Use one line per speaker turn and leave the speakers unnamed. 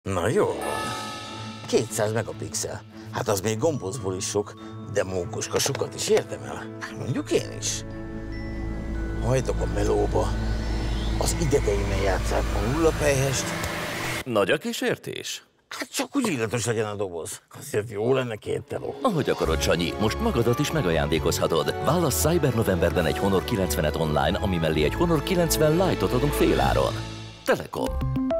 Na jó van. 200 megapixel. Hát az még gombócból is sok, de mókuska sokat is érdemel. Mondjuk én is. Hajdok a melóba. Az idegeimen játsszák a hullapelyhest.
Nagy a kísértés?
Hát csak úgy illatos legyen a doboz. Azért jó lenne 2 teló.
Ahogy akarod, Sanyi, most magadat is megajándékozhatod. Válasz Cyber Novemberben egy Honor 90-et online, ami mellé egy Honor 90 Lite-ot adunk féláron. Telekom.